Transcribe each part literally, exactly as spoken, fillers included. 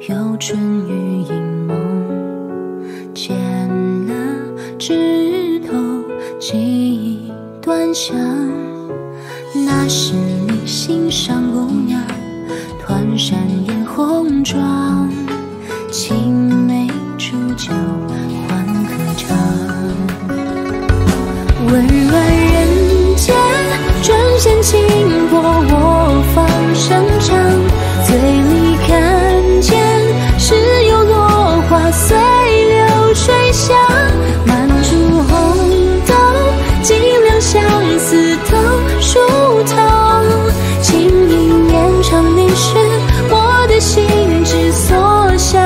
有春雨映梦，剪了枝头记忆端详。那是你心上姑娘，团扇艳红妆，青梅煮酒欢歌唱。温软人间，转线轻拨我方声唱，醉里看见是有落花随流水香，满竹红豆，尽量相思透疏通，轻吟绵长，你是我的心之所向。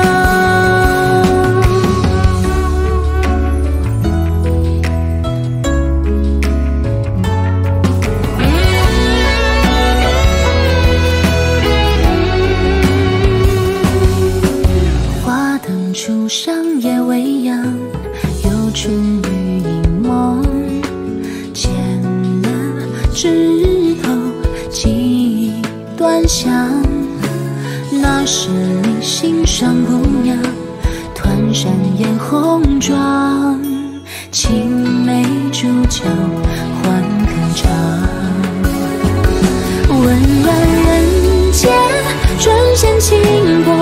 树上夜未央，有春雨映梦，剪了枝头记忆端详。那是你心上姑娘，团扇艳红妆，青梅煮酒欢歌唱。温软人间，转线轻拨